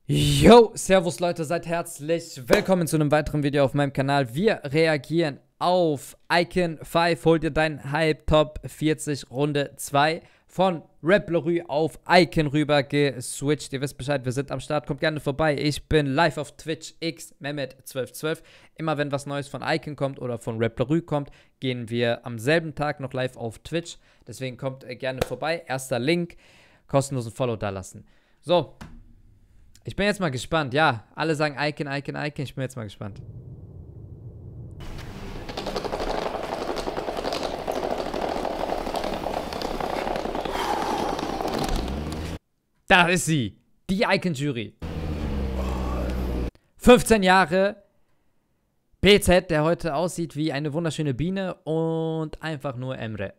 Yo, servus Leute, seid herzlich willkommen zu einem weiteren Video auf meinem Kanal. Wir reagieren auf Icon 5, hol dir deinen Hype Top 40 Runde 2 von Rap Larue auf Icon rüber geswitcht. Ihr wisst Bescheid, wir sind am Start, kommt gerne vorbei. Ich bin live auf Twitch X Mehmet1212. Immer wenn was Neues von Icon kommt oder von Rap Larue kommt, gehen wir am selben Tag noch live auf Twitch. Deswegen kommt gerne vorbei. Erster Link, kostenlosen Follow da lassen. So. Ich bin jetzt mal gespannt. Ja, alle sagen Icon, Icon, Icon. Ich bin jetzt mal gespannt. Da ist sie. Die Icon-Jury. 15 Jahre. BZ, der heute aussieht wie eine wunderschöne Biene. Und einfach nur Emre.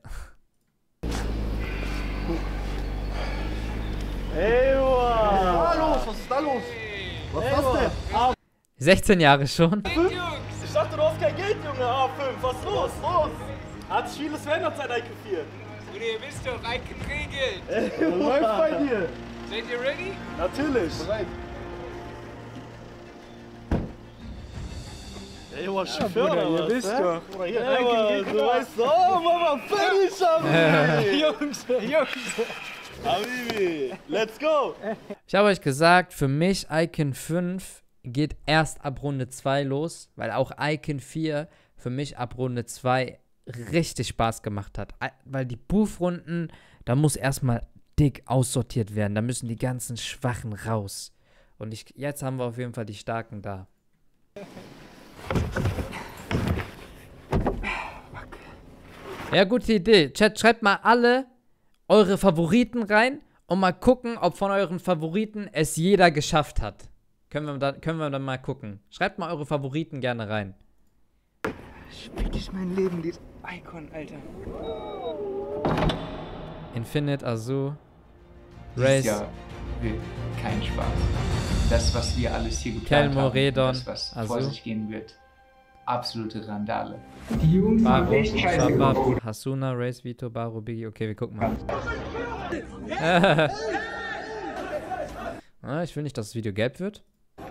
Ey, was ist da los? Was ist das denn? 16 Jahre schon. Ich dachte, du hast kein Geld, Junge. A5, was ist los? Hat sich vieles verändert seit Icon 4. Und ihr wisst doch, Icon regelt. Was läuft bei dir? Seid ihr ready? Natürlich. Bereit. Ey, was Chauffeur oder was? Ihr wisst doch. Ey, du weißt doch. Oh, Mama, fertig, Habibi. Jungs. Habibi, let's go. Ich habe euch gesagt, für mich Icon 5 geht erst ab Runde 2 los, weil auch Icon 4 für mich ab Runde 2 richtig Spaß gemacht hat. Weil die Booth-Runden, da muss erstmal dick aussortiert werden. Da müssen die ganzen Schwachen raus. Und jetzt haben wir auf jeden Fall die Starken da. Ja, gute Idee. Chat, schreibt mal alle eure Favoriten rein und mal gucken, ob von euren Favoriten es jeder geschafft hat. Können wir dann mal gucken. Schreibt mal eure Favoriten gerne rein. Spiel ich mein Leben, dieses Icon, Alter. Infinite, Azur, Dieses Race, Jahr wird kein Spaß. Das, was wir alles hier geplant Kelmo, haben, Redon, das, was Azur. vor sich gehen wird, absolute Randale. Baro, Shabab, Hasuna, Race, Vito, Baro, Biggie. Okay, wir gucken mal. Ich will nicht, dass das Video gelb wird.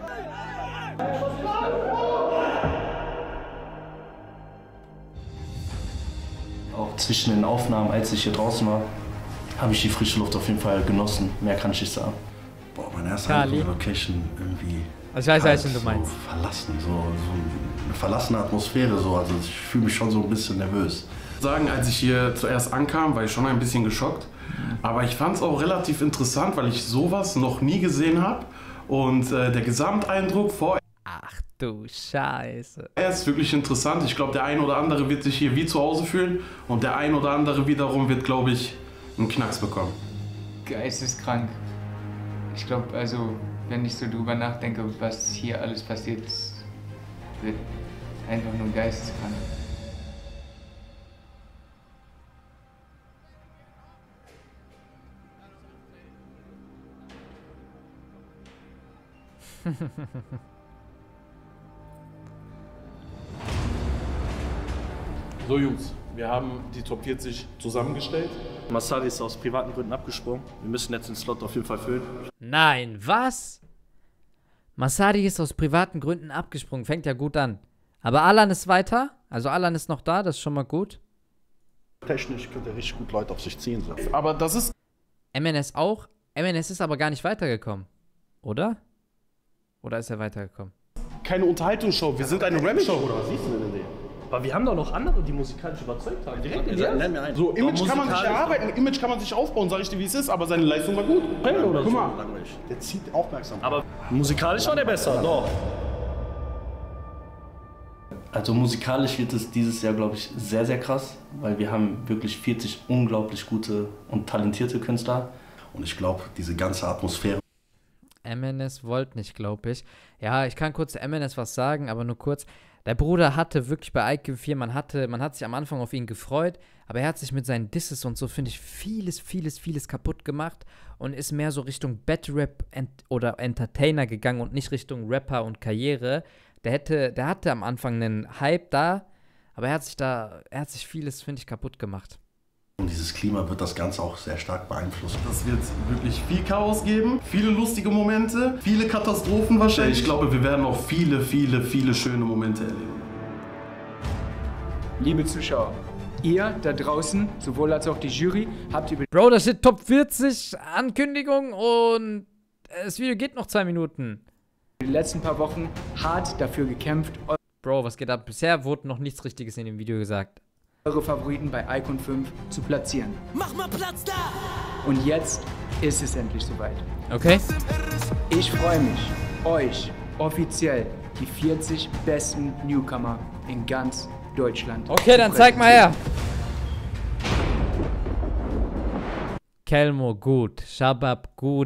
Auch zwischen den Aufnahmen, als ich hier draußen war, habe ich die frische Luft auf jeden Fall genossen. Mehr kann ich nicht sagen. Boah, meine erste Kali. Location irgendwie. Also ich weiß, was du so meinst. verlassen, so eine verlassene Atmosphäre, so. Also ich fühle mich schon so ein bisschen nervös. Sagen, als ich hier zuerst ankam, war ich schon ein bisschen geschockt. Aber ich fand es auch relativ interessant, weil ich sowas noch nie gesehen habe. Und der Gesamteindruck vorher Ach du Scheiße. ist wirklich interessant. Ich glaube, der ein oder andere wird sich hier wie zu Hause fühlen. Und der ein oder andere wiederum wird, glaube ich, einen Knacks bekommen. Geisteskrank. Ich glaube, also, wenn ich so drüber nachdenke, was hier alles passiert, es wird einfach nur geisteskrank. So Jungs, wir haben die Top 40 zusammengestellt. Masadi ist aus privaten Gründen abgesprungen. Wir müssen jetzt den Slot auf jeden Fall füllen. Nein, was? Masadi ist aus privaten Gründen abgesprungen. Fängt ja gut an. Aber Alan ist weiter. Also Alan ist noch da, das ist schon mal gut. Technisch könnte richtig gut Leute auf sich ziehen. So. Aber das ist MNS auch. MNS ist aber gar nicht weitergekommen. Oder? Oder ist er weitergekommen? keine Unterhaltungsshow, wir sind eine Rap-Show. Oder was siehst du denn in dem? Aber wir haben doch noch andere, die musikalisch überzeugt haben. Nenn mir einen. So, Image kann man sich erarbeiten, Image kann man sich aufbauen, sag ich dir, wie es ist, aber seine Leistung war gut. Oder Guck mal. Langweilig. Der zieht Aufmerksamkeit. Aber musikalisch war der besser, doch. Also musikalisch wird es dieses Jahr, glaube ich, sehr, sehr krass, weil wir haben wirklich 40 unglaublich gute und talentierte Künstler. Und ich glaube, diese ganze Atmosphäre. MNS wollte nicht, glaube ich. Ja, ich kann kurz zu MNS was sagen, aber nur kurz. Der Bruder hatte wirklich bei Icon 4, man hat sich am Anfang auf ihn gefreut, aber er hat sich mit seinen Disses und so, finde ich, vieles kaputt gemacht und ist mehr so Richtung Battle-Rap oder Entertainer gegangen und nicht Richtung Rapper und Karriere. Der hatte am Anfang einen Hype da, aber er hat sich vieles, finde ich, kaputt gemacht. Und dieses Klima wird das Ganze auch sehr stark beeinflussen. Das wird wirklich viel Chaos geben, viele lustige Momente, viele Katastrophen wahrscheinlich. Ich glaube, wir werden auch viele schöne Momente erleben. Liebe Zuschauer, ihr da draußen, sowohl als auch die Jury, habt über... Bro, da steht Top 40 Ankündigung und das Video geht noch 2 Minuten. die letzten paar Wochen hart dafür gekämpft, Bro, was geht ab? Bisher wurde noch nichts Richtiges in dem Video gesagt. eure Favoriten bei Icon 5 zu platzieren. Mach mal Platz da! Und jetzt ist es endlich soweit. Okay. Ich freue mich, euch offiziell die 40 besten Newcomer in ganz Deutschland. Okay, dann zeig mal her. Kelmo gut, Shabab gut.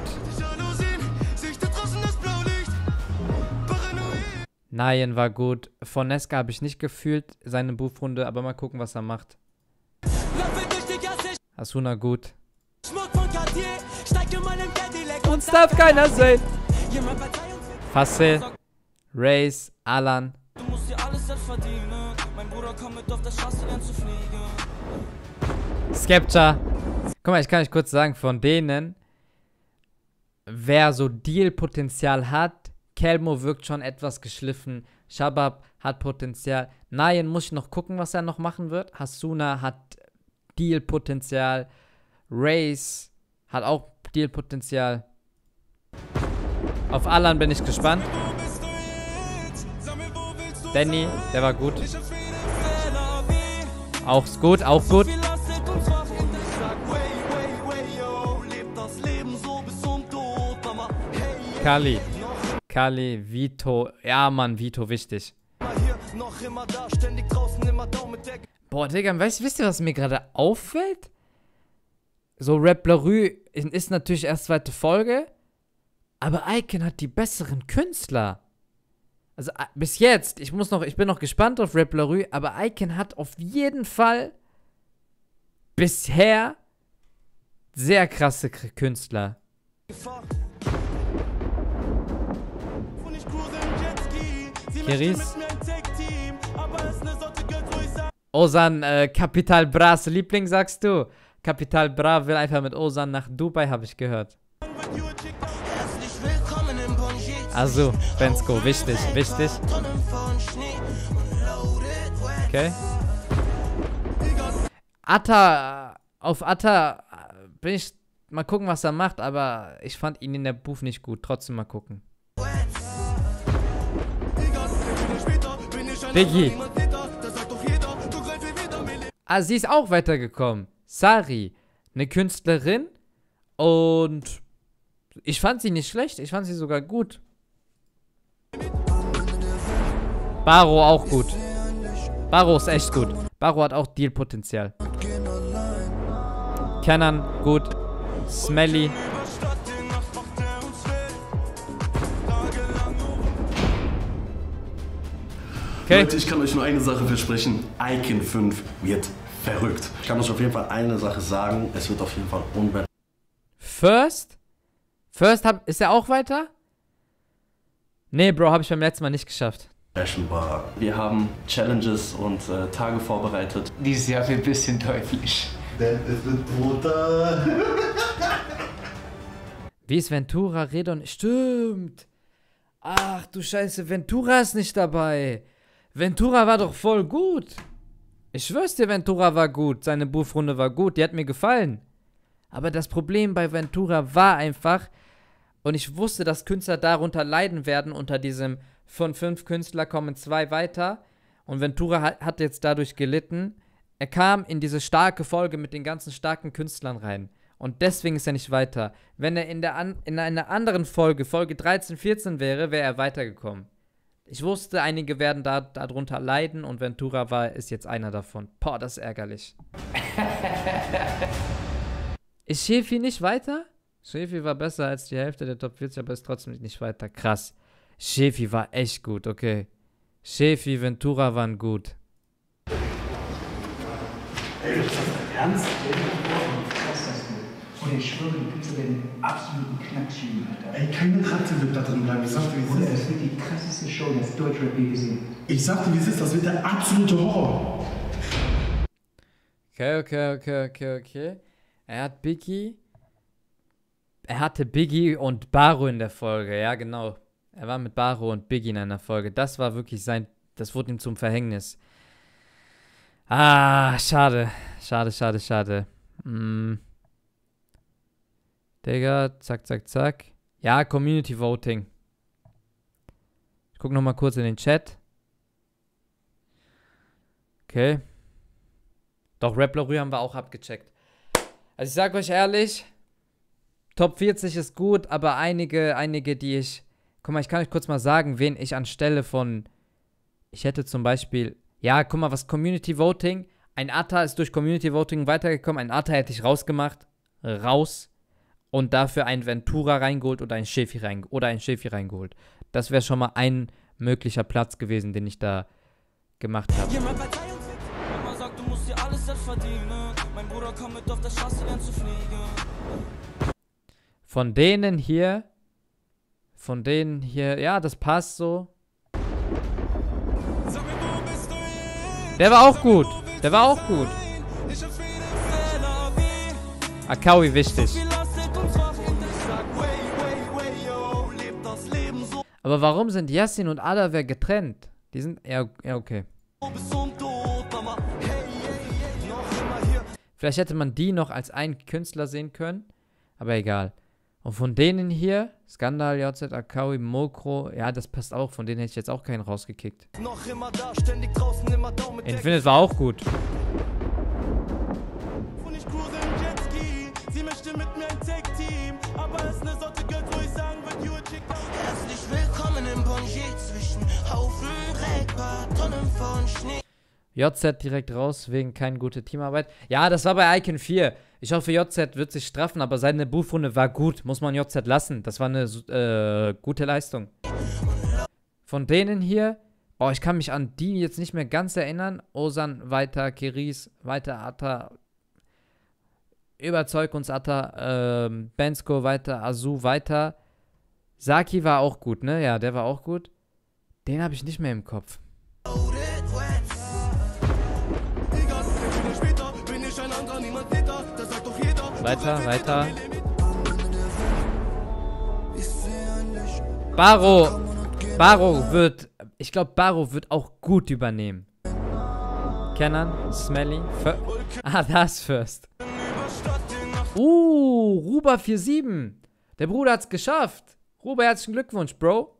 Nayen war gut. Von Neska habe ich nicht gefühlt, seine Buffrunde, aber mal gucken, was er macht. Asuna gut. Uns darf keiner sehen. Fassel, Race, Alan. Skepta. Guck mal, ich kann euch kurz sagen, von denen, wer so Deal-Potenzial hat, Kelmo wirkt schon etwas geschliffen. Shabab hat Potenzial. Nayen muss ich noch gucken, was er noch machen wird. Hasuna hat Deal-Potenzial. Race hat auch Deal-Potenzial. Auf Alan bin ich gespannt. Danny, der war gut. Auch gut, auch gut. Kali, Vito. Ja, Mann, Vito, wichtig. Boah, Digga, wisst ihr, was mir gerade auffällt? So, Rap La Rue ist natürlich erst 2. Folge, aber Icon hat die besseren Künstler. Also, bis jetzt, ich bin noch gespannt auf Rap La Rue, aber Icon hat auf jeden Fall bisher sehr krasse Künstler. Kiris. Ozan, Capital Bras Liebling, sagst du? Capital Bra will einfach mit Ozan nach Dubai, habe ich gehört. Also, Bensko, wichtig. Okay. Atta, auf Atta bin ich, mal gucken, was er macht, aber ich fand ihn in der Booth nicht gut. Trotzdem mal gucken. Biggie. Ah, sie ist auch weitergekommen. Sari, eine Künstlerin. Und ich fand sie nicht schlecht. Ich fand sie sogar gut. Baro auch gut. Baro ist echt gut. Baro hat auch Deal-Potenzial. Kenan gut. Smelly. Okay. Leute, ich kann euch nur eine Sache versprechen. Icon 5 wird verrückt. Ich kann euch auf jeden Fall eine Sache sagen. Es wird auf jeden Fall unbekannt. First? Ist er auch weiter? Nee, Bro, habe ich beim letzten Mal nicht geschafft. Wir haben Challenges und Tage vorbereitet. Dieses Jahr wird ein bisschen teuflisch. Denn es wird brutal. Wie ist Ventura? Redon? Stimmt. Ach du Scheiße, Ventura ist nicht dabei. Ventura war doch voll gut. Ich schwör's dir, Ventura war gut. Seine Buffrunde war gut. Die hat mir gefallen. Aber das Problem bei Ventura war einfach, und ich wusste, dass Künstler darunter leiden werden, unter diesem von 5 Künstler kommen 2 weiter. Und Ventura hat jetzt dadurch gelitten. Er kam in diese starke Folge mit den ganzen starken Künstlern rein. Und deswegen ist er nicht weiter. Wenn er in einer anderen Folge, Folge 13, 14 wäre er weitergekommen. Ich wusste, einige werden darunter leiden und Ventura ist jetzt einer davon. Boah, das ist ärgerlich. Ist Shefi nicht weiter? Shefi war besser als die Hälfte der Top 40, aber ist trotzdem nicht weiter. Krass. Shefi war echt gut, okay. Shefi, Ventura waren gut. Ey, das ist ernst? Und ich schwöre, die Pizza werden absoluten Knack schieben, Alter. Ey, keine Ratte wird da drin bleiben. Ich sagte, wie es ist. Das wird die krasseste Show, die das Deutschrap je gesehen. Ich sagte, wie es ist. Das wird der absolute Horror. Okay. Er hatte Biggie und Baro in der Folge. Ja, genau. Er war mit Baro und Biggie in einer Folge. Das war wirklich das wurde ihm zum Verhängnis. Ah, schade. Schade. Digga, zack. Ja, Community Voting. Ich guck nochmal kurz in den Chat. Okay. Doch, Rap-Larue haben wir auch abgecheckt. Also ich sag euch ehrlich, Top 40 ist gut, aber einige, die ich... Guck mal, ich kann euch kurz mal sagen, wen ich anstelle von... Ich hätte zum Beispiel... Ja, guck mal, was Community Voting... Ein Atta ist durch Community Voting weitergekommen. Ein Atta hätte ich rausgemacht. Raus. Und dafür ein Ventura reingeholt oder ein Schäfi reingeholt. Das wäre schon mal ein möglicher Platz gewesen, den ich da gemacht habe. Von denen hier, ja, das passt so. Der war auch gut. Akawi wichtig. Aber warum sind Yassin und Adaver getrennt? Die sind, ja okay. Vielleicht hätte man die noch als einen Künstler sehen können. Aber egal. Und von denen hier, Skandal, JZ, Akawi, Mokro, ja, das passt auch. Von denen hätte ich jetzt auch keinen rausgekickt. Infinite war auch gut. JZ direkt raus, wegen keine gute Teamarbeit. Ja, das war bei Icon 4. Ich hoffe, JZ wird sich straffen, aber seine Booth-Runde war gut. Muss man JZ lassen. Das war eine gute Leistung. Von denen hier, oh, ich kann mich an die jetzt nicht mehr ganz erinnern. Osan weiter, Keris weiter, Atta. Überzeug uns, Atta. Bensko weiter, Azu weiter. Saki war auch gut, ne? Ja, der war auch gut. Den habe ich nicht mehr im Kopf. Weiter. Baro wird, ich glaube, Baro wird auch gut übernehmen. Kenan, Smelly, das First. Ruba 47. Der Bruder hat's geschafft. Ruba, herzlichen Glückwunsch, Bro.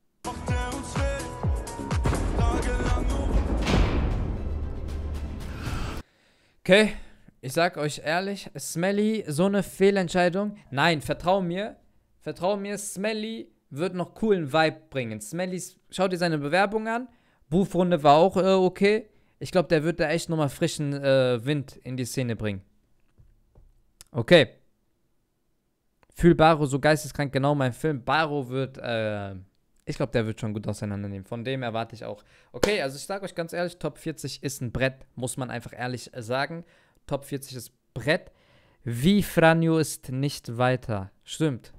Okay, ich sag euch ehrlich, Smelly, so eine Fehlentscheidung. Nein, vertrau mir, Smelly wird noch coolen Vibe bringen. Smelly, schau dir seine Bewerbung an. Booth-Runde war auch okay. Ich glaube, der wird da echt nochmal frischen Wind in die Szene bringen. Okay. Fühl Baro so geisteskrank, genau mein Film. Baro wird, ich glaube, der wird schon gut auseinandernehmen. Von dem erwarte ich auch. Okay, also ich sage euch ganz ehrlich, Top 40 ist ein Brett, muss man einfach ehrlich sagen. Top 40 ist Brett. Wie Franjo ist nicht weiter. Stimmt.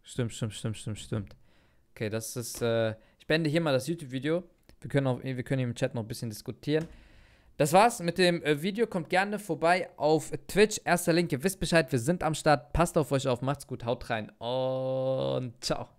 Okay, das ist, ich beende hier mal das YouTube-Video. Wir können hier im Chat noch ein bisschen diskutieren. Das war's mit dem Video. Kommt gerne vorbei auf Twitch. Erster Link, ihr wisst Bescheid, wir sind am Start. Passt auf euch auf, macht's gut, haut rein und ciao.